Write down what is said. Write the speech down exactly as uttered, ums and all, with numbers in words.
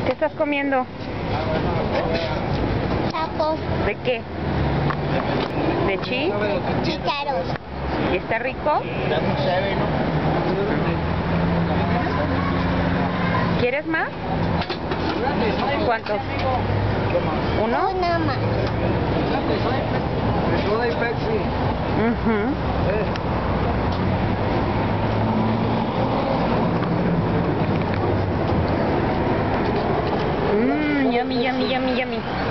¿Qué estás comiendo? Tacos. ¿De qué? ¿De chi? Chícharos. ¿Y está rico? ¿Quieres más? ¿Cuántos? ¿Uno? Una más. Uh-huh. Mmm, yummy, yummy, yummy, yummy.